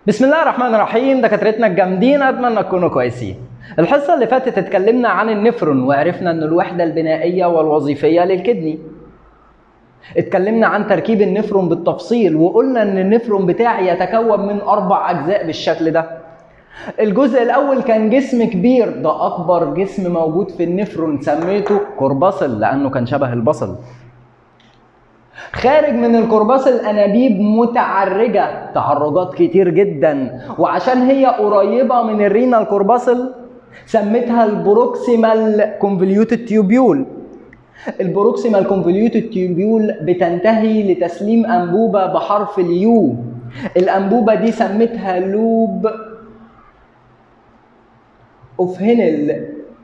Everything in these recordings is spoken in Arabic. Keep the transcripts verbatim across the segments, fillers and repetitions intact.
بسم الله الرحمن الرحيم. دكاترتنا الجامدين، اتمنى تكونوا كويسين. الحصه اللي فاتت اتكلمنا عن النفرون وعرفنا ان الوحده البنائيه والوظيفيه للكدني. اتكلمنا عن تركيب النفرون بالتفصيل وقلنا ان النفرون بتاعي يتكون من اربع اجزاء بالشكل ده. الجزء الاول كان جسم كبير، ده اكبر جسم موجود في النفرون، سميته كورباسل لانه كان شبه البصل. خارج من الكورباسل انابيب متعرجه، تعرجات كتير جدا، وعشان هي قريبه من الرينال كورباسل سميتها البروكسيمال كونفوليوتد تيوبيول. البروكسيمال كونفوليوتد تيوبيول بتنتهي لتسليم انبوبه بحرف اليو. الانبوبه دي سميتها لوب اوف هينل.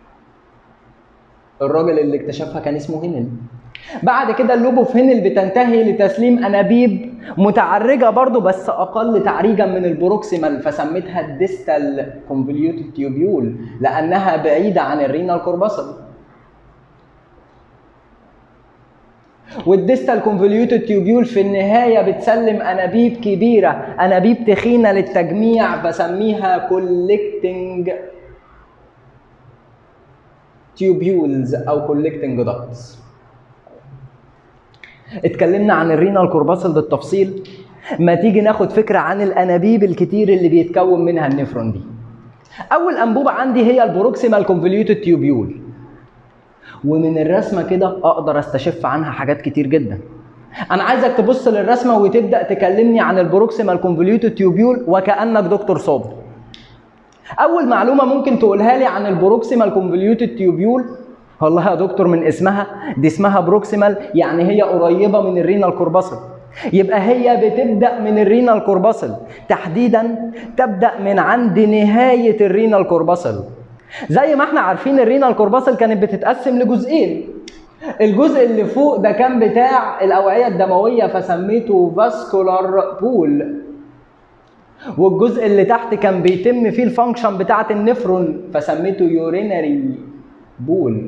الراجل اللي اكتشفها كان اسمه هينل. بعد كده اللوب اوف هينل بتنتهي لتسليم انابيب متعرجه برضو بس اقل تعريجا من البروكسيمال، فسميتها الديستال كونفوليوتد تيوبيول لانها بعيده عن الرينال كورباسل. والديستال كونفوليوتد تيوبيول في النهايه بتسلم انابيب كبيره، انابيب تخينه للتجميع، بسميها كولكتنج تيوبيولز او كولكتنج داكتس. اتكلمنا عن الرينال كورباسل بالتفصيل، ما تيجي ناخد فكره عن الانابيب الكتير اللي بيتكون منها النفرون دي. اول انبوبه عندي هي البروكسيمال كونفوليوتد تيوبيول، ومن الرسمه كده اقدر استشف عنها حاجات كتير جدا. انا عايزك تبص للرسمه وتبدا تكلمني عن البروكسيمال كونفوليوتد تيوبيول وكانك دكتور صابر. اول معلومه ممكن تقولها لي عن البروكسيمال كونفوليوتد تيوبيول، والله يا دكتور من اسمها دي اسمها بروكسيمال، يعني هي قريبه من الرينال كورباسل، يبقى هي بتبدا من الرينال كورباسل، تحديدا تبدا من عند نهايه الرينال كورباسل. زي ما احنا عارفين الرينال كورباسل كانت بتتقسم لجزئين. الجزء اللي فوق ده كان بتاع الاوعيه الدمويه فسميته فاسكولار بول، والجزء اللي تحت كان بيتم فيه الفانكشن بتاعه النفرون فسميته يورينري بول.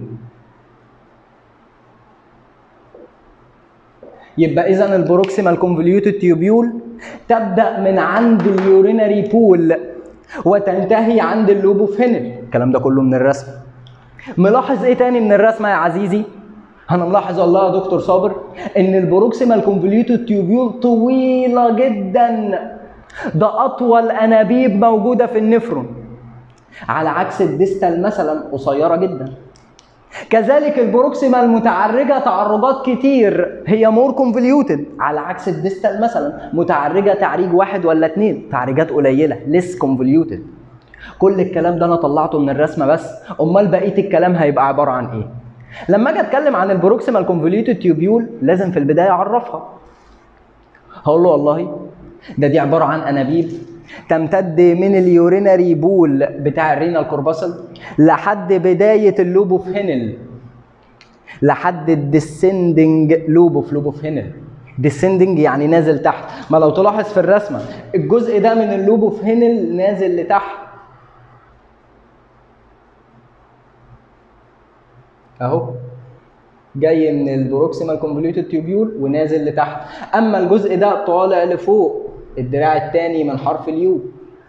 يبقى اذا البروكسيمال كونفوليوتد تيوبيول تبدا من عند اليورينري بول وتنتهي عند اللوب اوف هينل. الكلام ده كله من الرسم. ملاحظ ايه تاني من الرسمه يا عزيزي؟ انا ملاحظ والله يا دكتور صابر ان البروكسيمال كونفوليوتد تيوبيول طويله جدا، ده اطول انابيب موجوده في النفرون، على عكس الديستال مثلا قصيره جدا. كذلك البروكسيمال متعرجه تعرجات كتير، هي مور كونفوليوتد، على عكس الديستال مثلا متعرجه تعريج واحد ولا اتنين، تعريجات قليله ليس كونفوليوتد. كل الكلام ده انا طلعته من الرسمه بس، امال بقيه الكلام هيبقى عباره عن ايه؟ لما اجي اتكلم عن البروكسيمال كونفوليوتد تيوبيول لازم في البدايه اعرفها. هقول له والله ده دي عباره عن انابيب تمتد من اليورينري بول بتاع الرينال كورباسل لحد بدايه اللوب اوف هينل، لحد الديسندنج لوب اوف لوب اوف هينل. ديسندنج يعني نازل تحت، ما لو تلاحظ في الرسمه الجزء ده من اللوب اوف هينل نازل لتحت اهو، جاي من البروكسيمال كونفوليوتد تيوبيول ونازل لتحت. اما الجزء ده طالع لفوق، الدراع الثاني من حرف اليو.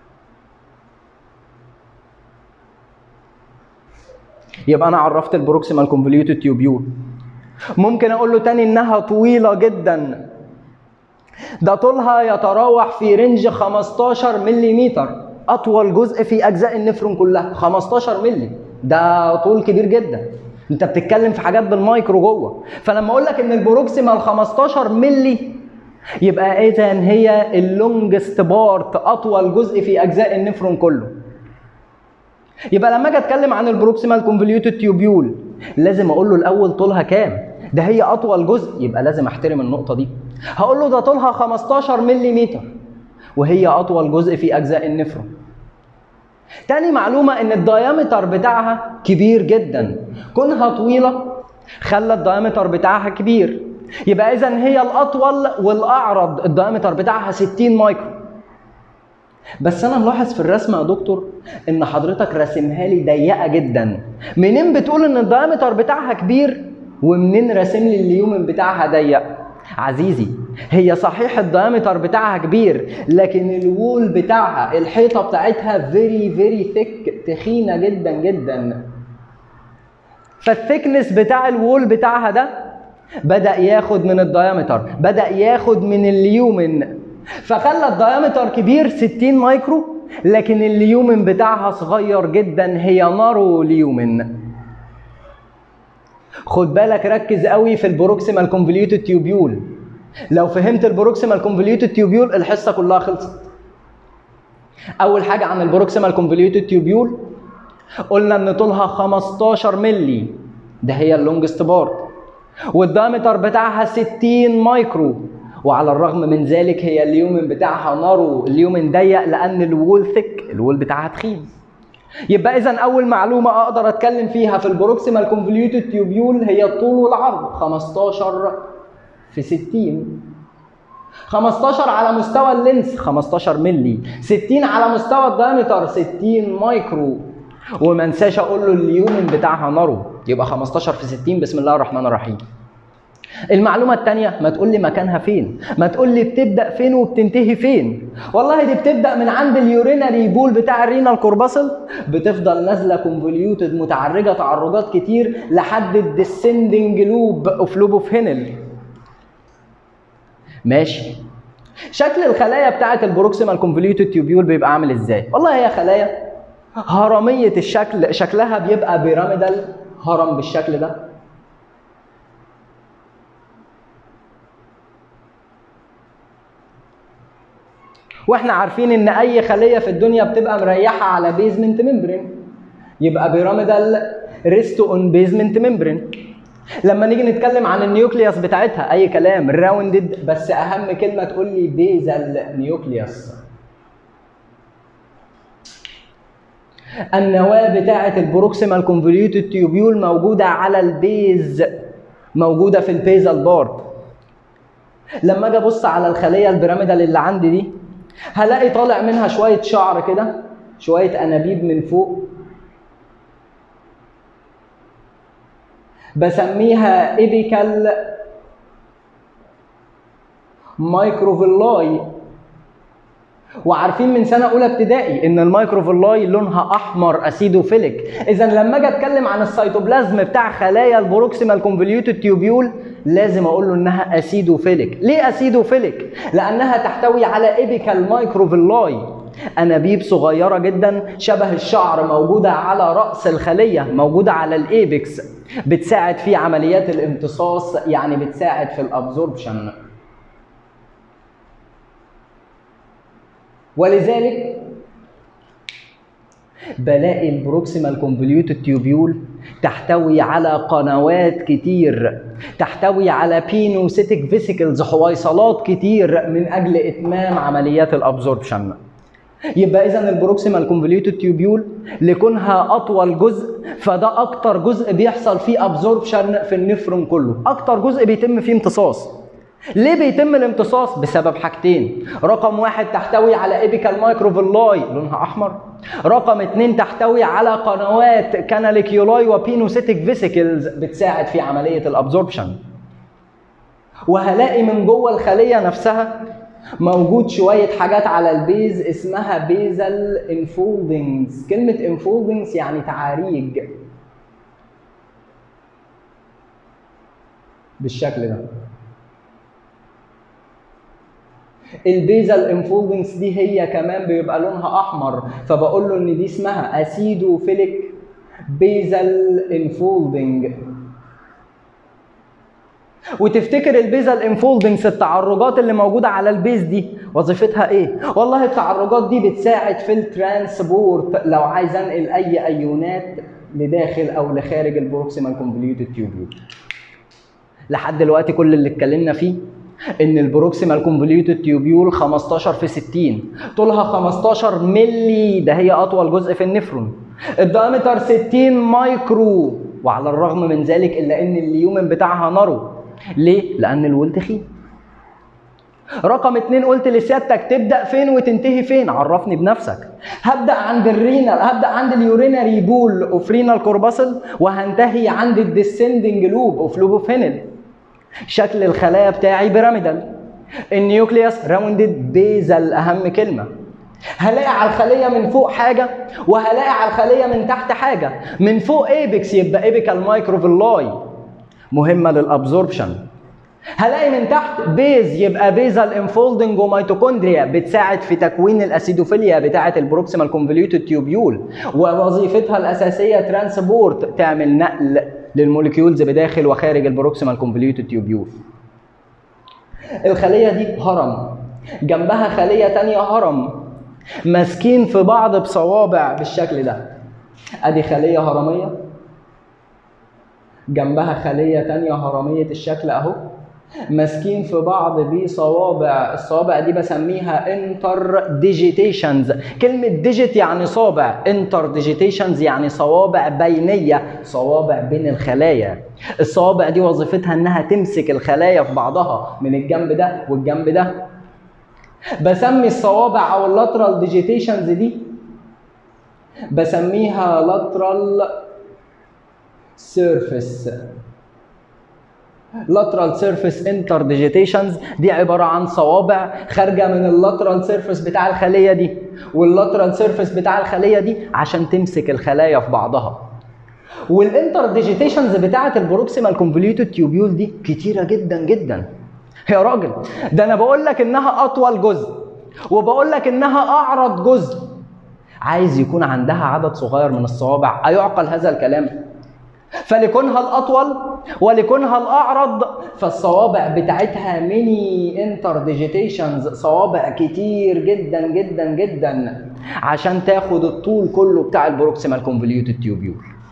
يبقى انا عرفت البروكسيمال كونفوليوتد تيوبيول. ممكن اقول له تاني انها طويله جدا، ده طولها يتراوح في رينج خمستاشر ملم، اطول جزء في اجزاء النفرون كلها خمستاشر ملم، ده طول كبير جدا. انت بتتكلم في حاجات بالمايكرو جوه، فلما اقول لك ان البروكسيمال خمستاشر ملي يبقى اذا هي اللونجست بارت، اطول جزء في اجزاء النفرون كله. يبقى لما اجي اتكلم عن البروكسيمال كونفوليوتد تيوبيول لازم اقول له الاول طولها كام، ده هي اطول جزء، يبقى لازم احترم النقطه دي. هقول له ده طولها خمستاشر ملم وهي اطول جزء في اجزاء النفرون. تاني معلومه ان الدايمتر بتاعها كبير جدا، كونها طويله خلى الدايمتر بتاعها كبير، يبقى اذا هي الاطول والاعرض، الدايمتر بتاعها ستين مايكرو. بس انا ملاحظ في الرسمه يا دكتور ان حضرتك راسمها لي ضيقه جدا. منين بتقول ان الدايمتر بتاعها كبير ومنين راسم لي اليومن بتاعها ضيق؟ عزيزي هي صحيح الدايمتر بتاعها كبير، لكن الوول بتاعها الحيطه بتاعتها فيري فيري ثيك، تخينه جدا جدا. فالثيكنس بتاع الوول بتاعها ده بدأ ياخد من الدايمتر، بدأ ياخد من اليومن، فخلى الدايمتر كبير ستين مايكرو، لكن اليومن بتاعها صغير جدا، هي نارو ليومن. خد بالك، ركز قوي في البروكسيمال كونفوليوتد تيوبيول. لو فهمت البروكسيمال كونفوليوتد تيوبيول الحصه كلها خلصت. اول حاجه عن البروكسيمال كونفوليوتد تيوبيول، قلنا ان طولها خمستاشر مللي، ده هي اللونجست بارت، والدايمتر بتاعها ستين مايكرو، وعلى الرغم من ذلك هي اليومن بتاعها نارو، اليومن ضيق لان الوول ثيك، الوول بتاعها تخين. يبقى اذا اول معلومه اقدر اتكلم فيها في البروكسيمال كونفوليوتد تيوبيول هي الطول والعرض، خمستاشر في ستين. خمستاشر على مستوى اللينس خمستاشر مللي، ستين على مستوى الدايمتر ستين مايكرو، وما انساش اقول له اليومن بتاعها نارو، يبقى خمستاشر في ستين. بسم الله الرحمن الرحيم. المعلومه الثانيه، ما تقول لي مكانها فين، ما تقول لي بتبدا فين وبتنتهي فين. والله دي بتبدا من عند اليورينري بول بتاع الرينال كورباسل، بتفضل نازله كونفوليوتد متعرجه تعرجات كتير لحد الديسندنج لوب اوف لوب اوف هينل. ماشي. شكل الخلايا بتاعه البروكسيمال كونفوليوتد تيوبيول بيبقى عامل ازاي؟ والله هي خلايا هرميه الشكل، شكلها بيبقى بيراميدال، هرم بالشكل ده. واحنا عارفين ان اي خليه في الدنيا بتبقى مريحه على بيزمنت ممبرين، يبقى بيراميدال ريست اون بيزمنت ممبرين. لما نيجي نتكلم عن النيوكليوس بتاعتها اي كلام، راوندد، بس اهم كلمه تقول لي بيزال نيوكليوس. النواه بتاعه البروكسيمال كونفوليوتد تيوبيول موجوده على البيز، موجوده في البيزال بارت. لما اجي ابص على الخليه البيراميدال اللي عندي دي، هلاقي طالع منها شويه شعر كده، شويه انابيب من فوق، بسميها ايبيكال مايكروفيلاي. وعارفين من سنه اولى ابتدائي ان المايكروفيلاي لونها احمر اسيدوفيليك. اذا لما اجي اتكلم عن السيتوبلازم بتاع خلايا البروكسيمال كونفوليوتد تيوبيول لازم اقول له انها اسيدوفيليك. ليه اسيدوفيليك؟ لانها تحتوي على ايبيكال مايكروفيلاي، انابيب صغيره جدا شبه الشعر موجوده على راس الخليه، موجوده على الايبكس، بتساعد في عمليات الامتصاص، يعني بتساعد في الابزوربشن. ولذلك بلاقي البروكسيمال كونفوليوتد تيوبيول تحتوي على قنوات كتير، تحتوي على بينوسيتك فيسيكلز، حويصلات كتير من اجل اتمام عمليات الابزوربشن. يبقى اذا البروكسيمال كونفوليوتد تيوبيول لكونها اطول جزء، فده اكتر جزء بيحصل فيه ابزوربشن في النفرون كله، اكتر جزء بيتم فيه امتصاص. ليه بيتم الامتصاص؟ بسبب حاجتين. رقم واحد، تحتوي على ايبيكال مايكروفيلاي لونها احمر. رقم اتنين، تحتوي على قنوات كاناليكيولاي وبينوسيتك فيسيكلز بتساعد في عملية الابزوربشن. وهلاقي من جوه الخلية نفسها موجود شوية حاجات على البيز اسمها بيزل انفولدنجز. كلمة انفولدنجز يعني تعاريج بالشكل ده. البيزل انفولدنجز دي هي كمان بيبقى لونها احمر، فبقول له ان دي اسمها اسيدوفيليك بيزل انفولدنج. وتفتكر البيزل انفولدنجز التعرجات اللي موجوده على البيز دي وظيفتها ايه؟ والله التعرجات دي بتساعد في الترانسبورت، لو عايز انقل اي ايونات لداخل او لخارج البروكسيمال كونفوليوتد تيوبيول. لحد دلوقتي كل اللي اتكلمنا فيه ان البروكسيمال كونفوليوتد تيوبيول خمستاشر في ستين، طولها خمستاشر مللي، ده هي اطول جزء في النفرون. الدايمتر ستين مايكرو، وعلى الرغم من ذلك الا ان اليومن بتاعها نارو. ليه؟ لان الوول تخين. رقم اتنين، قلت لسيادتك تبدا فين وتنتهي فين؟ عرفني بنفسك. هبدا عند الرينال، هبدا عند اليورينري بول اوف رينال كورباسل، وهنتهي عند الديسندنج لوب اوف لوب اوف هينل. شكل الخلايا بتاعي بيراميدال، النيوكليوس راوندد بيزل اهم كلمه. هلاقي على الخليه من فوق حاجه وهلاقي على الخليه من تحت حاجه. من فوق ايبكس يبقى ايبيكال مايكروفيلاي مهمه للابزوربشن. هلاقي من تحت بيز يبقى بيزال انفولدنج وميتوكوندريا بتساعد في تكوين الاسيدوفيليا بتاعه البروكسيمال كونفوليوتد تيوبيول، ووظيفتها الاساسيه ترانسبورت، تعمل نقل للموليكيولز بداخل وخارج البروكسيمال كونفوليوتد تيوبيول. الخليه دي هرم، جنبها خليه ثانيه هرم، ماسكين في بعض بصوابع بالشكل ده. ادي خليه هرميه جنبها خليه ثانيه هرميه الشكل اهو، ماسكين في بعض بصوابع. الصوابع دي بسميها انتر ديجيتيشنز. كلمة ديجيت يعني صابع، انتر ديجيتيشنز يعني صوابع بينية، صوابع بين الخلايا. الصوابع دي وظيفتها انها تمسك الخلايا في بعضها من الجنب ده والجنب ده. بسمي الصوابع او اللاترال ديجيتيشنز دي بسميها لاترال سيرفيس. lateral surface interdigitations دي عبارة عن صوابع خارجة من اللاترال سيرفيس بتاع الخلية دي واللاترال سيرفيس بتاع الخلية دي عشان تمسك الخلايا في بعضها. والانترديجيتيشنز بتاعة البروكسيمال كونفوليوتد تيوبيول دي كتيرة جدا جدا. يا راجل ده أنا بقول لك إنها أطول جزء وبقول لك إنها أعرض جزء. عايز يكون عندها عدد صغير من الصوابع، أيعقل هذا الكلام؟ فلكونها الأطول ولكونها الأعرض فالصوابع بتاعتها ميني انترديجيتيشنز، صوابع كتير جدا جدا جدا عشان تاخد الطول كله بتاع البروكسيمال كونفوليوتد تيوبيول.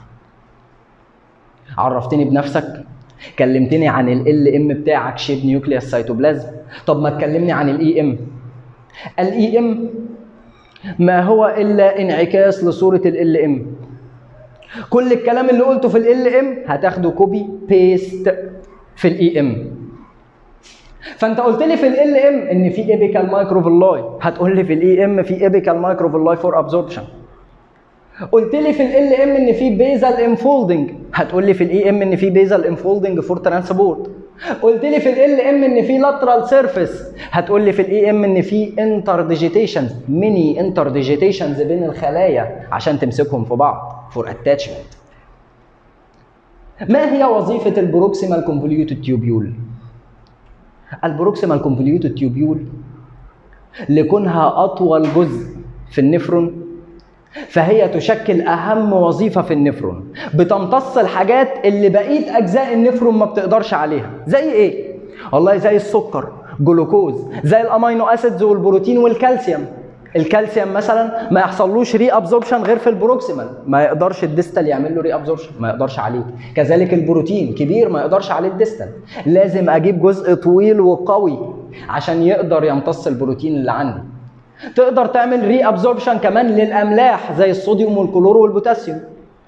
عرفتني بنفسك، كلمتني عن ال ام بتاعك شيب نيوكليوس سيتوبلازم. طب ما تكلمني عن الاي ام. الاي ام ما هو الا انعكاس لصورة ال ام. كل الكلام اللي قلته في ال ام هتاخده كوبي بيست في الاي ام. فانت قلت لي في ال ام ان في ايبيكال مايكروفيلاي، هتقول لي في الاي ام في ايبيكال مايكروفيلاي فور ابزوربشن. قلت لي في ال ام ان في بيزال انفولدنج، هتقول لي في الاي ام ان في بيزال انفولدنج فور ترانسبورت. قلت لي في ال ام ان في لاترال سيرفيس، هتقول لي في الاي ام ان في انترديجيتيشنز، ميني انترديجيتيشنز بين الخلايا عشان تمسكهم في بعض فور اتاتشمنت. ما هي وظيفة البروكسيمال كونفوليوتد تيوبيول؟ البروكسيمال كونفوليوتد تيوبيول لكونها أطول جزء في النفرون فهي تشكل أهم وظيفة في النفرون، بتمتص الحاجات اللي بقية أجزاء النفرون ما بتقدرش عليها. زي إيه؟ والله زي السكر، جلوكوز، زي الأمينو أسيدز والبروتين والكالسيوم. الكالسيوم مثلا ما يحصلوش ري ابزوربشن غير في البروكسيمال، ما يقدرش الديستال يعمل له ري ابزوربشن، ما يقدرش عليه. كذلك البروتين كبير ما يقدرش عليه الديستال، لازم اجيب جزء طويل وقوي عشان يقدر يمتص البروتين اللي عندي. تقدر تعمل ري ابزوربشن كمان للاملاح زي الصوديوم والكلور والبوتاسيوم.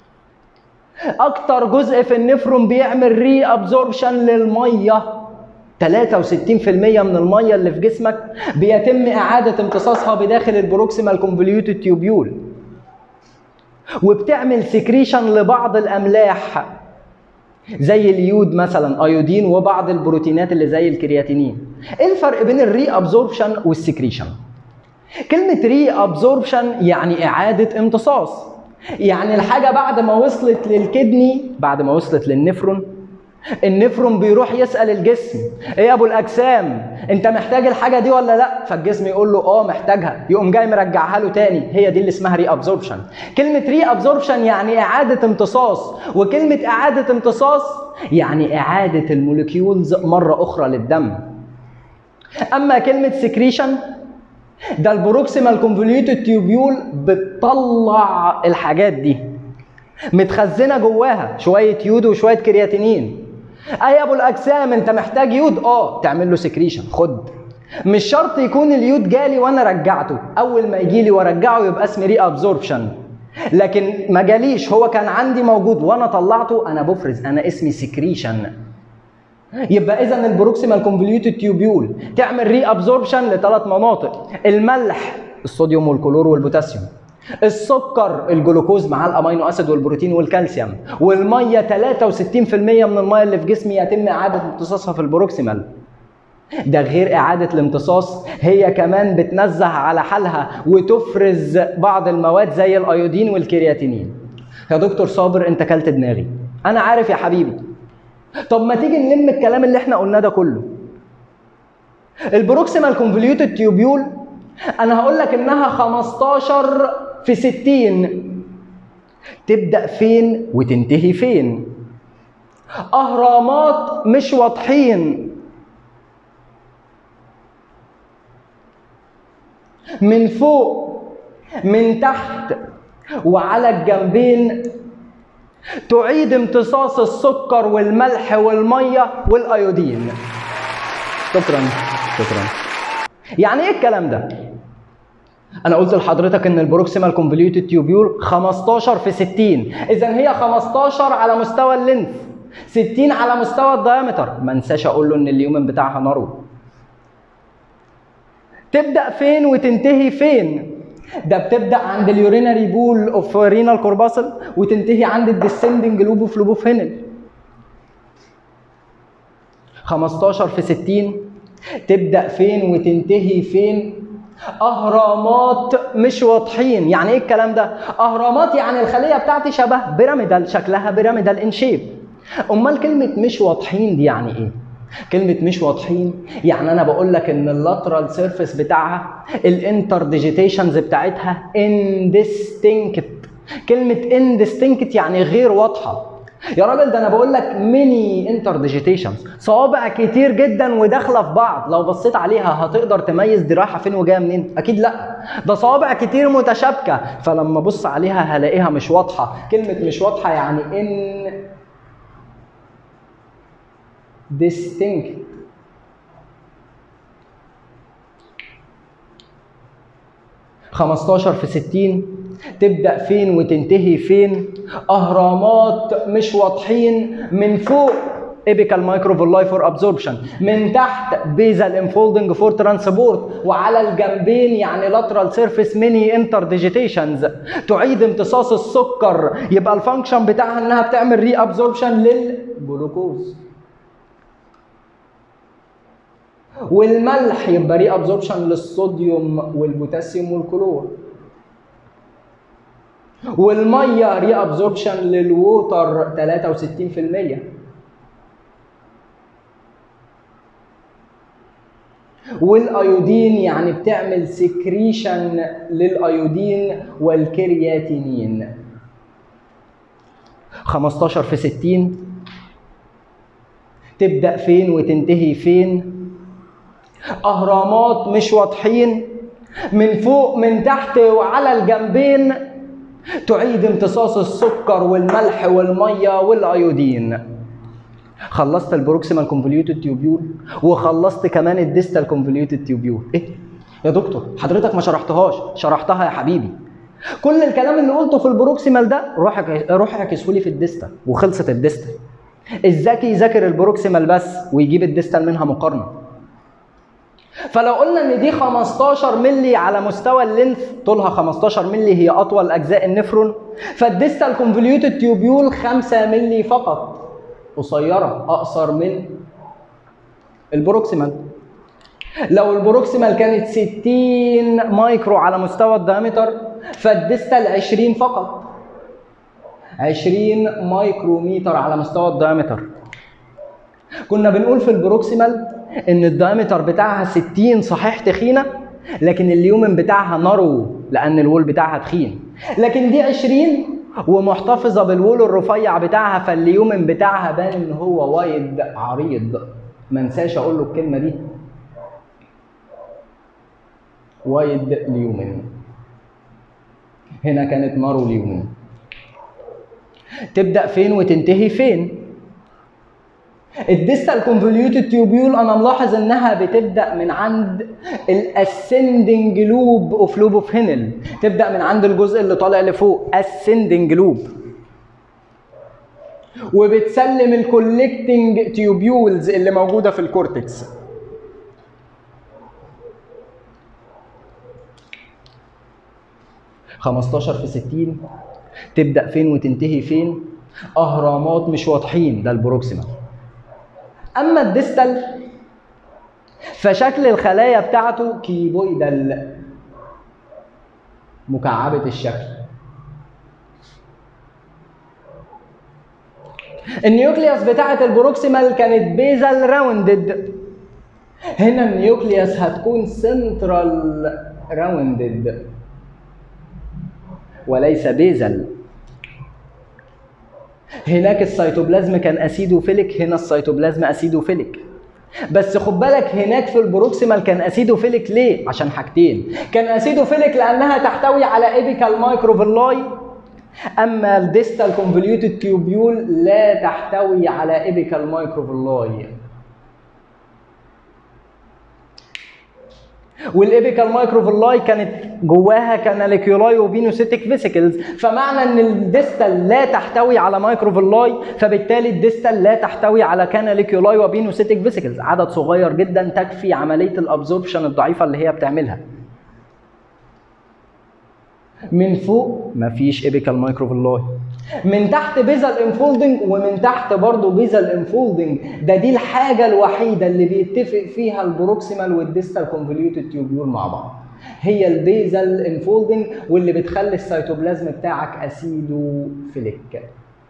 اكتر جزء في النفرون بيعمل ري ابزوربشن للميه، ثلاثة وستين بالمئة من الميه اللي في جسمك بيتم اعاده امتصاصها بداخل البروكسيمال كونفوليوتد تيوبيول، وبتعمل سكريشن لبعض الاملاح زي اليود مثلا، ايودين، وبعض البروتينات اللي زي الكرياتينين. ايه الفرق بين الري ابزوربشن والسكريشن؟ كلمه ري ابزوربشن يعني اعاده امتصاص، يعني الحاجه بعد ما وصلت للكدني، بعد ما وصلت للنفرون، النفرون بيروح يسأل الجسم: ايه يا ابو الاجسام انت محتاج الحاجه دي ولا لا؟ فالجسم يقول له اه محتاجها، يقوم جاي مرجعها له تاني. هي دي اللي اسمها ري ابزوربشن. كلمه ري ابزوربشن يعني اعاده امتصاص، وكلمه اعاده امتصاص يعني اعاده الموليكيولز مره اخرى للدم. اما كلمه سكريشن ده البروكسيمال كونفوليوتد تيوبيول بتطلع الحاجات دي، متخزنه جواها شويه يود وشويه كرياتينين. اي يا ابو الاجسام انت محتاج يود؟ اه، تعمل له سكريشن، خد. مش شرط يكون اليود جالي وانا رجعته، اول ما يجي لي وارجعه يبقى اسمي ري ابزوربشن، لكن ما جاليش، هو كان عندي موجود وانا طلعته، انا بفرز، انا اسمي سكريشن. يبقى اذا البروكسيمال كونفوليوتد تيوبيول تعمل ري ابزوربشن لثلاث مناطق: الملح الصوديوم والكلور والبوتاسيوم، السكر الجلوكوز مع الامينو اسيد والبروتين والكالسيوم، والميه ثلاثة وستين بالمئة من الميه اللي في جسمي يتم اعاده امتصاصها في البروكسيمال. ده غير إعادة الامتصاص، هي كمان بتنزه على حالها وتفرز بعض المواد زي الأيودين والكرياتينين. يا دكتور صابر أنت كلت دماغي. أنا عارف يا حبيبي. طب ما تيجي نلم الكلام اللي احنا قلناه ده كله. البروكسيمال كونفوليوتد تيوبيول أنا هقول لك إنها خمستاشر في ستين. تبدأ فين وتنتهي فين؟ أهرامات مش واضحين، من فوق من تحت وعلى الجنبين تعيد امتصاص السكر والملح والميه والايودين. شكرا شكرا. يعني ايه الكلام ده؟ انا قلت لحضرتك ان البروكسيمال كونفوليوتد تيوبيول خمستاشر في ستين، اذا هي خمستاشر على مستوى اللينث، ستين على مستوى الدايمتر. ما انساش اقول له ان اليومن بتاعها نارو. تبدا فين وتنتهي فين؟ ده بتبدا عند اليورينري بول اوف رينال كورباسل وتنتهي عند الديسندنج لوب اوف لوب اوف هينل. خمستاشر في ستين تبدا فين وتنتهي فين؟ اهرامات مش واضحين. يعني ايه الكلام ده؟ اهرامات يعني الخليه بتاعتي شبه بيراميدال، شكلها بيراميدال ان شيب. امال كلمه مش واضحين دي يعني ايه؟ كلمة مش واضحين يعني أنا بقول لك إن اللاترال سيرفيس بتاعها الانتر ديجيتيشنز بتاعتها indistinct. كلمة indistinct يعني غير واضحة. يا راجل ده أنا بقول لك ميني انتر ديجيتيشنز، صوابع كتير جدا وداخلة في بعض. لو بصيت عليها هتقدر تميز دي رايحة فين وجاية منين؟ أكيد لأ. ده صوابع كتير متشابكة، فلما أبص عليها هلاقيها مش واضحة. كلمة مش واضحة يعني إن distinct. خمستاشر في ستين تبدأ فين وتنتهي فين؟ أهرامات مش واضحين، من فوق apical microvilli for absorption، من تحت basal enfolding for transport، وعلى الجنبين يعني lateral surface mini interdigitations تعيد امتصاص السكر. يبقى الفانكشن بتاعها انها بتعمل ري ابزوربشن للجلوكوز، والملح يبقى ري ابزوربشن للصوديوم والبوتاسيوم والكلور، والميه ري ابزوربشن للووتر تلاتة وستين في المية، والايودين يعني بتعمل سكريشن للايودين والكرياتينين. خمستاشر في ستين تبدأ فين وتنتهي فين؟ أهرامات مش واضحين، من فوق من تحت وعلى الجنبين تعيد امتصاص السكر والملح والمية والأيودين. خلصت البروكسيمال كونفوليوتد تيوبيول وخلصت كمان الديستال كونفوليوتد تيوبيول. ايه يا دكتور حضرتك ما شرحتهاش؟ شرحتها يا حبيبي. كل الكلام اللي قلته في البروكسيمال ده روح روح اعكسه لي في الديستال وخلصت الديستال. الذكي يذاكر البروكسيمال بس ويجيب الديستال منها مقارنه. فلو قلنا ان دي خمستاشر مللي على مستوى اللينث، طولها خمستاشر مللي هي اطول اجزاء النفرون، فالديستال كونفوليوتد تيوبيول خمسة مللي فقط، قصيره اقصر من البروكسيمال. لو البروكسيمال كانت ستين مايكرو على مستوى الدايمتر فالديستال عشرين فقط، عشرين مايكروميتر على مستوى الدايمتر. كنا بنقول في البروكسيمال ان الدايمتر بتاعها ستين صحيح تخينه، لكن اليومن بتاعها نارو لان الوول بتاعها تخين، لكن دي عشرين ومحتفظه بالوول الرفيع بتاعها، فاليومن بتاعها بان ان هو وايد عريض. ما انساش اقول له الكلمه دي، وايد ليومن. هنا كانت نارو ليومن. تبدا فين وتنتهي فين؟ الديستال كونفوليوتد تيوبيول انا ملاحظ انها بتبدا من عند الاسندنج لوب اوف لوب اوف هينل، تبدا من عند الجزء اللي طالع لفوق اسندنج لوب، وبتسلم الكولكتنج تيوبيولز اللي موجوده في الكورتكس. خمستاشر في ستين تبدا فين وتنتهي فين؟ اهرامات مش واضحين، ده البروكسيمال. اما الديستال فشكل الخلايا بتاعته كيبويدال، مكعبة الشكل. النيوكليوس بتاعت البروكسيمال كانت بيزل راوندد، هنا النيوكليوس هتكون سنترال راوندد وليس بيزل. هناك السيتوبلازم كان اسيدوفيليك، هنا السيتوبلازم اسيدوفيليك. بس خد بالك هناك في البروكسيمال كان اسيدوفيليك ليه؟ عشان حاجتين، كان اسيدوفيليك لانها تحتوي على ايبيكال مايكروفيلاي، اما الديستال كونفوليوتد تيوبيول لا تحتوي على ايبيكال مايكروفيلاي. والإيبيكال مايكروفيلاي كانت جواها كاناليكيولاي وبينوسيتيك فيسيكلز، فمعنى ان الديستال لا تحتوي على مايكروفيلاي فبالتالي الديستال لا تحتوي على كاناليكيولاي وبينوسيتيك فيسيكلز، عدد صغير جدا تكفي عمليه الابزوربشن الضعيفه اللي هي بتعملها. من فوق مفيش إيبيكال مايكروفيلاي، من تحت بيزل انفولدنج، ومن تحت برضه بيزل انفولدنج. ده دي الحاجه الوحيده اللي بيتفق فيها البروكسيمال والديستال كونفوليوتد تيوبيول مع بعض، هي البيزل انفولدنج، واللي بتخلي السيتوبلازم بتاعك اسيدوفيليك.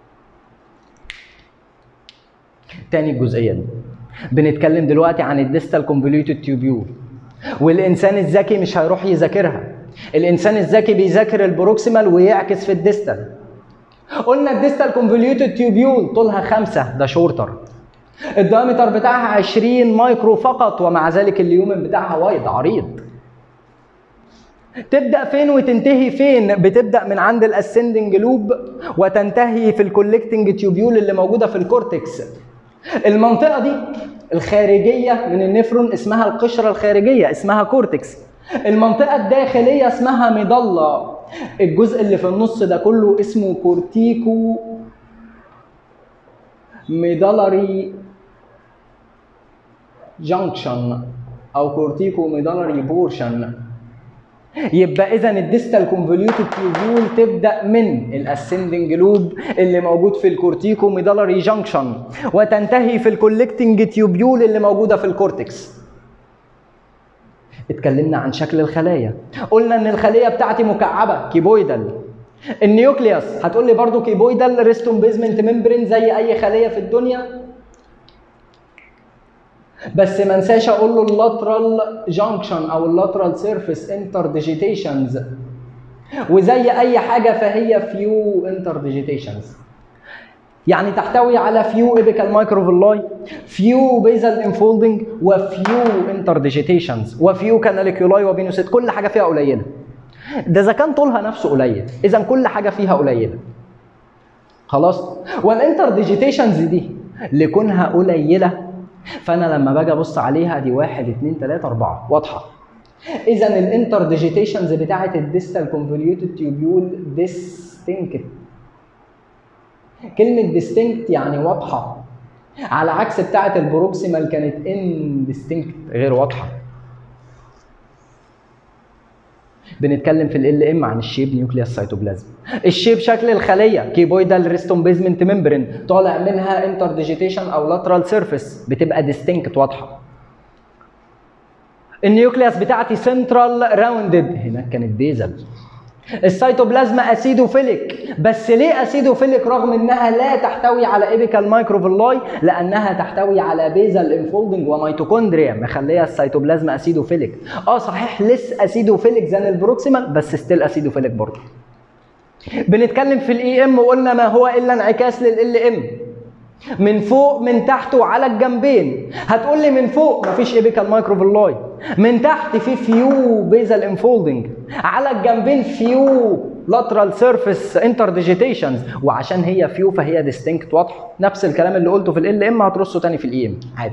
تاني الجزئيه دي بنتكلم دلوقتي عن الديستال كونفوليوتد تيوبيول، والانسان الذكي مش هيروح يذاكرها. الانسان الذكي بيذاكر البروكسيمال ويعكس في الديستال. قلنا الديستال كونفوليوتد تيوبيول طولها خمسة، ده شورتر، الدايمتر بتاعها عشرين مايكرو فقط، ومع ذلك اليومن بتاعها وايد عريض. تبدا فين وتنتهي فين؟ بتبدا من عند الاسندنج لوب وتنتهي في الكولكتنج تيوبيول اللي موجوده في الكورتكس. المنطقه دي الخارجيه من النفرون اسمها القشره الخارجيه، اسمها كورتكس. المنطقه الداخليه اسمها ميدالا. الجزء اللي في النص ده كله اسمه كورتيكو ميدالاري جانكشن او كورتيكو ميدالاري بورشن. يبقى اذا الديستال كونفوليوتد تيوبيول تبدا من الاسندنج لوب اللي موجود في الكورتيكو ميدالاري جانكشن وتنتهي في الكولكتنج تيوبيول اللي موجوده في الكورتكس. اتكلمنا عن شكل الخلايا، قلنا ان الخليه بتاعتي مكعبه كيبويدال. النيوكليوس هتقول لي برضو كيبويدال ريستون بيزمنت ممبرين زي اي خليه في الدنيا، بس ما انساش اقول له اللاترال جانكشن او اللاترال سيرفيس انتر ديجيتيشنز، وزي اي حاجه فهي فيو انتر ديجيتيشنز، يعني تحتوي على فيو ايبيكال مايكروفيلاي، فيو بيزل انفولدنج، وفيو انتر ديجيتيشنز، وفيو كاناليكيولاي وبينوسيت. كل حاجه فيها قليله، ده اذا كان طولها نفسه قليل، اذا كل حاجه فيها قليله. خلاص؟ والانتر ديجيتيشنز دي لكونها قليله فانا لما باجي ابص عليها دي واحد اتنين تلاته اربعه واضحه. اذا الانتر ديجيتيشنز بتاعت الديستال كونفوليوتد تيوبيول ديستنكت. كلمه ديستنكت يعني واضحه، على عكس بتاعت البروكسيمال كانت انديستنكت غير واضحه. بنتكلم في ال ام عن الشيب نيوكليوس سيتوبلازم. الشيب شكل الخليه كيبويدال ريستون بيزمنت ممبرين، طالع منها انتر ديجيتيشن او لاترال سيرفيس بتبقى ديستنكت واضحه. النيوكليوس بتاعتي سنترال راوندد، هناك كانت بيزل. السيتوبلازم اسيدوفيليك، بس ليه اسيدوفيليك رغم انها لا تحتوي على ايبيكال مايكروفيلاي؟ لانها تحتوي على بيزل انفولدنج وميتوكوندريا مخليه السيتوبلازم اسيدوفيليك. اه صحيح لس اسيدوفيليك زي البروكسيمال بس ستيل اسيدوفيليك برضه. بنتكلم في الاي ام وقلنا ما هو الا انعكاس لل ام من فوق من تحت وعلى الجنبين. هتقول لي من فوق مفيش ايبيكال مايكروفيلاي، من تحت في فيو بيزل انفولدنج، على الجنبين فيو لاترال سيرفيس انتر ديجيتيشنز، وعشان هي فيو فهي ديستنكت واضحه. نفس الكلام اللي قلته في ال ام هترصه تاني في الاي ام عادي.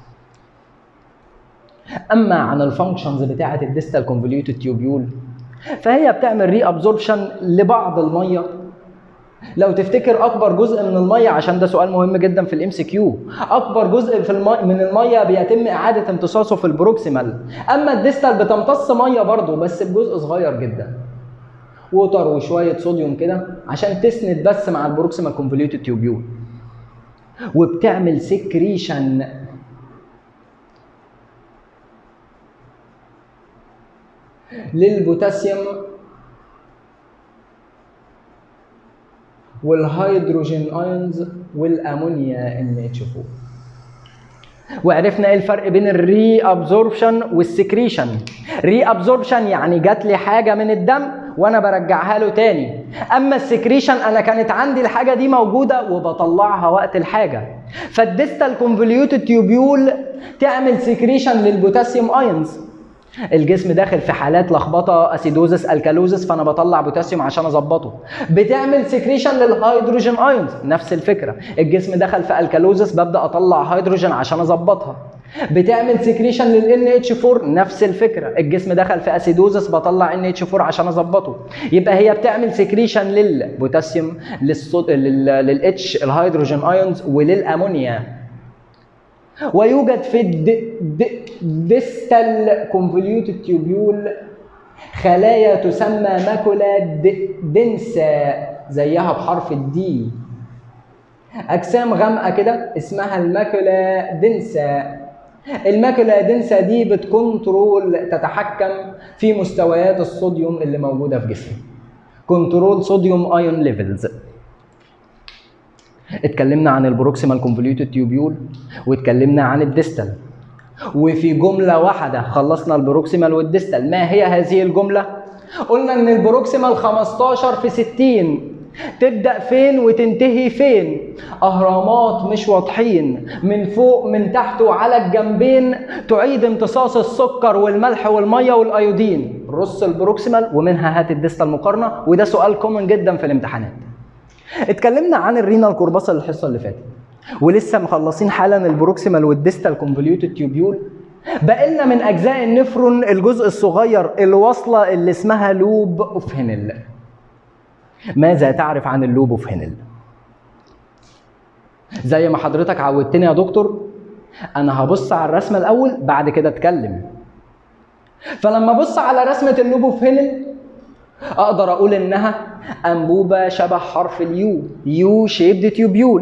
اما عن الفانكشنز بتاعه الديستال كونفوليوتد تيوبيول فهي بتعمل ري ابزوربشن لبعض الميه. لو تفتكر اكبر جزء من الميه، عشان ده سؤال مهم جدا في الام سي كيو، اكبر جزء في المي من الميه بيتم اعاده امتصاصه في البروكسيمال، اما الديستال بتمتص ميه برضه بس بجزء صغير جدا، ووتر وشويه صوديوم كده عشان تسند بس مع البروكسيمال كونفوليوتد تيوبيول، وبتعمل سكريشن للبوتاسيوم والهيدروجين ايونز والامونيا ان اتش اربعة. وعرفنا ايه الفرق بين الري ابزوربشن والسكريشن. ري ابزوربشن يعني جات لي حاجه من الدم وانا برجعها له تاني، اما السكريشن انا كانت عندي الحاجه دي موجوده وبطلعها وقت الحاجه. فالديستال كونفوليوتد تيوبيول تعمل سكريشن للبوتاسيوم ايونز. الجسم داخل في حالات لخبطه، اسيدوزس، الكالوزس، فانا بطلع بوتاسيوم عشان اظبطه. بتعمل سكريشن للهيدروجين ايونز، نفس الفكره. الجسم دخل في الكالوزس، ببدا اطلع هيدروجين عشان اظبطها. بتعمل سكريشن للان اتش اربعة، نفس الفكره. الجسم دخل في اسيدوزس، بطلع ان اتش اربعة عشان اظبطه. يبقى هي بتعمل سكريشن للبوتاسيوم، للصوت، للاتش الهيدروجين ايونز، وللامونيا. ويوجد في الديستال كونفوليوتد تيوبيول خلايا تسمى ماكولا دنسا، زيها بحرف الدي، اجسام غامقه كده اسمها الماكولا دنسا. الماكولا دنسا دي بتكنترول، تتحكم في مستويات الصوديوم اللي موجوده في جسمي. كنترول صوديوم ايون ليفلز. اتكلمنا عن البروكسيمال كونفوليوتد تيوبيول واتكلمنا عن الديستال، وفي جمله واحده خلصنا البروكسيمال والديستال. ما هي هذه الجمله؟ قلنا ان البروكسيمال خمستاشر في ستين، تبدا فين وتنتهي فين؟ اهرامات مش واضحين، من فوق من تحت وعلى الجنبين، تعيد امتصاص السكر والملح والميه والايودين. رص البروكسيمال ومنها هات الديستال مقارنه، وده سؤال كومن جدا في الامتحانات. اتكلمنا عن الرينال كورباسل الحصه اللي فاتت، ولسه مخلصين حالا البروكسيمال والديستال كونفوليوتد تيوبيول. بقلنا من اجزاء النفرون الجزء الصغير، الوصله اللي اسمها لوب اوف هينل. ماذا تعرف عن اللوب اوف هينل؟ زي ما حضرتك عودتني يا دكتور، انا هبص على الرسمه الاول بعد كده اتكلم. فلما ابص على رسمه اللوب اوف هينل اقدر اقول انها انبوبه شبه حرف اليو، يو شيبد تيوبيول،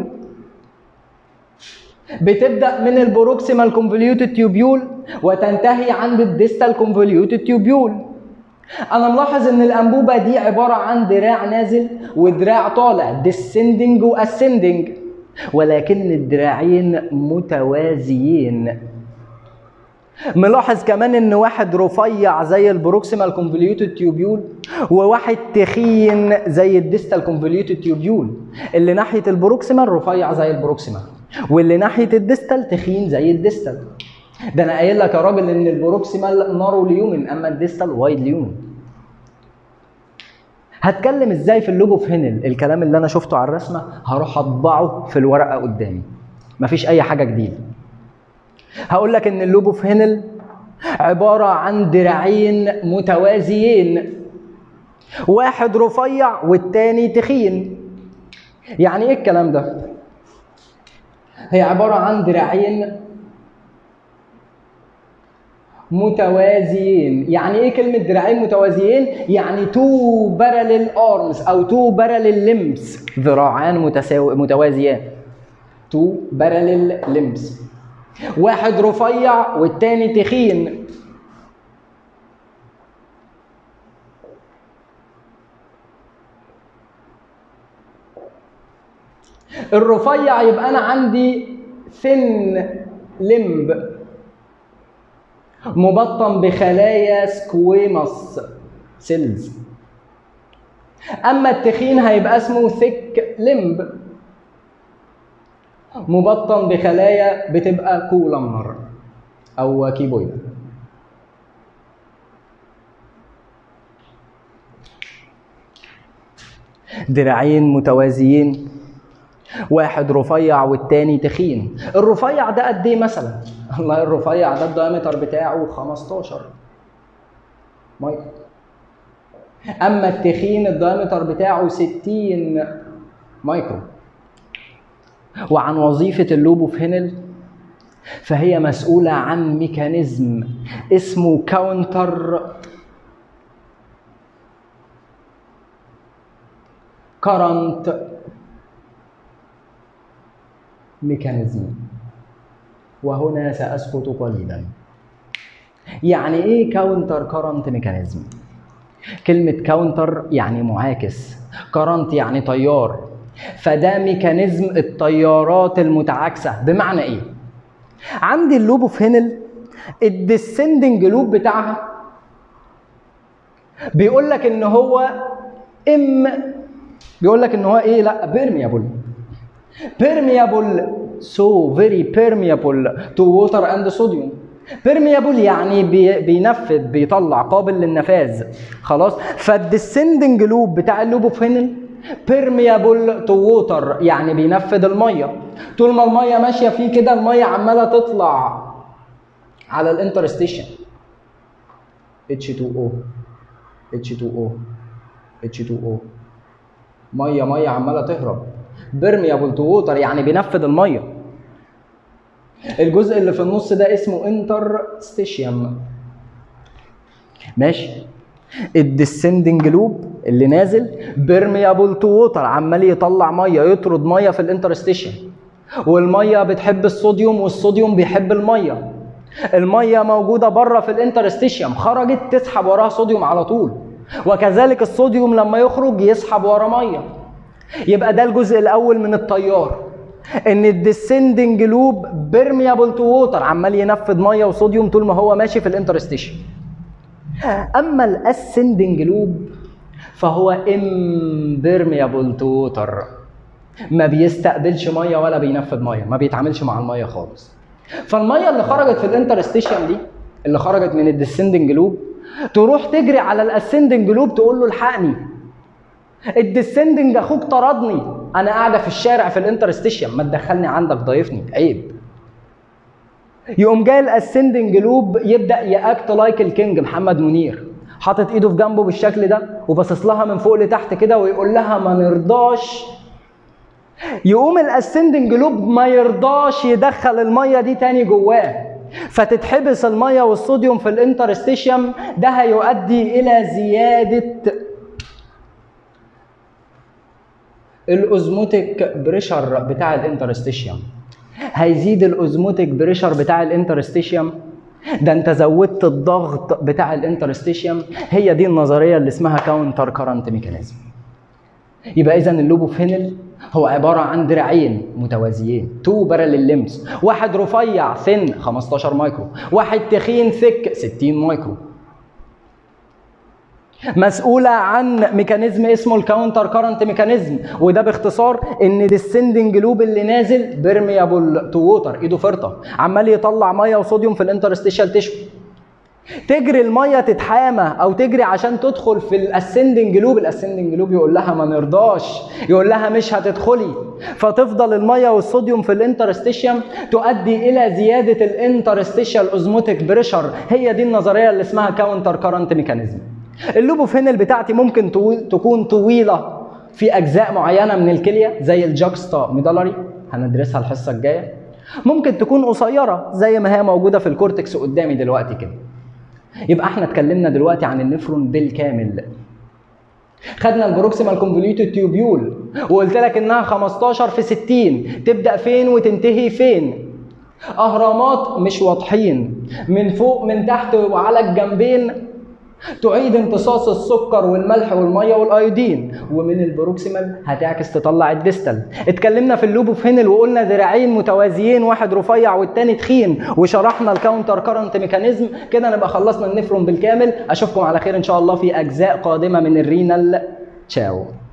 بتبدا من البروكسيمال كونفوليوتد تيوبيول وتنتهي عند الديستال كونفوليوتد تيوبيول. انا ملاحظ ان الانبوبه دي عباره عن دراع نازل ودراع طالع، ديسندنج واسندنج، ولكن الدراعين متوازيين. ملاحظ كمان ان واحد رفيع زي البروكسيمال كونفوليوتد تيوبيول وواحد تخين زي الديستال كونفوليوتد تيوبيول. اللي ناحيه البروكسيمال رفيع زي البروكسيمال، واللي ناحيه الديستال تخين زي الديستال. ده انا قايل لك يا راجل ان البروكسيمال نارو ليومن، اما الديستال وايد ليومن. هتكلم ازاي في اللوب اوف هينل؟ الكلام اللي انا شفته على الرسمه هروح اطبعه في الورقه قدامي، مفيش اي حاجه جديده. هقول لك ان اللوب اوف هينل عباره عن دراعين متوازيين، واحد رفيع والتاني تخين. يعني ايه الكلام ده؟ هي عباره عن دراعين متوازيين. يعني ايه كلمه دراعين متوازيين؟ يعني تو باراليل ارمز او تو باراليل ليمبس، ذراعان متساو... متوازيان، تو باراليل ليمبس. واحد رفيع والتاني تخين. الرفيع يبقى انا عندي ثين لمب مبطن بخلايا سكويموس سيلز. اما التخين هيبقى اسمه ثيك لمب مبطن بخلايا بتبقى كولمنر او كيبويد. دراعين متوازيين، واحد رفيع والتاني تخين. الرفيع ده قد ايه مثلا؟ والله الرفيع ده الدايمتر بتاعه خمستاشر مايكرو، اما التخين الدايمتر بتاعه ستين مايكرو. وعن وظيفة اللوب اوف هينل، فهي مسؤولة عن ميكانيزم اسمه كاونتر كارنت ميكانيزم، وهنا سأسكت قليلا. يعني ايه كاونتر كارنت ميكانيزم؟ كلمة كاونتر يعني معاكس، كارنت يعني تيار، فده ميكانيزم التيارات المتعاكسة. بمعنى ايه؟ عندي اللوب اوف هينل الديسندنج لوب بتاعها بيقول لك ان هو ام بيقول لك ان هو ايه؟ لا بيرميابل بيرميابل so very permeable to water and sodium. permeable يعني بي بينفذ بيطلع قابل للنفاذ، خلاص. فالديسندنج لوب بتاع اللوب اوف هينل permeable to water يعني بينفذ الميه. طول ما الميه ماشيه فيه كده الميه عماله تطلع على الانترستيشن اتش تو او اتش تو او اتش تو او، ميه ميه عماله تهرب. permeable to water يعني بينفذ الميه. الجزء اللي في النص ده اسمه انترستيشيوم، ماشي. الديسندنج لوب اللي نازل permeable to water عمال يطلع ميه، يطرد ميه في الانترستيشن، والميه بتحب الصوديوم والصوديوم بيحب الميه. الميه موجوده بره في الانترستيشيوم، خرجت تسحب وراها صوديوم على طول، وكذلك الصوديوم لما يخرج يسحب ورا ميه. يبقى ده الجزء الاول من التيار، ان الديسندنج لوب بيرميابل تو ووتر عمال ينفذ ميه وصوديوم طول ما هو ماشي في الانترستيشن. اما الاسندنج لوب فهو امبيرميابل تو ووتر، ما بيستقبلش ميه ولا بينفذ ميه، ما بيتعاملش مع الميه خالص. فالميه اللي خرجت في الانترستيشن دي اللي خرجت من الديسندنج لوب تروح تجري على الاسندنج لوب تقول له الحقني، الديسندنج اخوك طردني، انا قاعده في الشارع في الانترستيشن، ما تدخلني عندك ضايفني عيب. يقوم جاي الاسندنج لوب يبدا ياكت لايك الكينج محمد منير، حاطط ايده في جنبه بالشكل ده وباصص لها من فوق لتحت كده ويقول لها ما نرضاش. يقوم الاسندنج لوب ما يرضاش يدخل الميه دي تاني جواه، فتتحبس الميه والصوديوم في الانترستيشن. ده هيؤدي الى زياده الاوزموتيك بريشر بتاع الانترستيشن. هيزيد الاوزموتيك بريشر بتاع الانترستيشن، ده انت زودت الضغط بتاع الانترستيشن. هي دي النظريه اللي اسمها كاونتر كارنت ميكانيزم. يبقى اذا اللوب اوف هينل هو عباره عن دراعين متوازيين، تو باراليل ليمز، واحد رفيع ثين خمستاشر مايكرو، واحد تخين ثيك ستين مايكرو، مسؤولة عن ميكانيزم اسمه الكاونتر كارنت ميكانيزم. وده باختصار ان ديسندنج لوب اللي نازل بيرميابل تو ووتر، ايده فرطه عمال يطلع ميه وصوديوم في الانترستيشال تيشو. تجري الميه تتحامى او تجري عشان تدخل في الاسندنج لوب، الاسندنج لوب يقول لها ما نرضاش، يقول لها مش هتدخلي، فتفضل الميه والصوديوم في الانترستيشن تؤدي الى زياده الانترستيشال اوزموتيك بريشر. هي دي النظريه اللي اسمها كاونتر كارنت ميكانيزم. اللوب اوف هينل بتاعتي ممكن تكون طويله في اجزاء معينه من الكليه زي الجاكستا ميدالري، هندرسها الحصه الجايه. ممكن تكون قصيره زي ما هي موجوده في الكورتكس قدامي دلوقتي كده. يبقى احنا اتكلمنا دلوقتي عن النفرون بالكامل. خدنا البروكسيمال كونفوليوتد تيوبيول وقلت لك انها خمستاشر في ستين، تبدا فين وتنتهي فين. اهرامات مش واضحين، من فوق من تحت وعلى الجنبين تعيد امتصاص السكر والملح والميه والايودين، ومن البروكسيمال هتعكس تطلع الديستال. اتكلمنا في اللوب اوف هينل وقلنا ذراعين متوازيين، واحد رفيع والتاني تخين، وشرحنا الكاونتر كارنت ميكانيزم. كده نبقى خلصنا النفرون بالكامل. اشوفكم على خير ان شاء الله في اجزاء قادمه من الرينال. تشاو.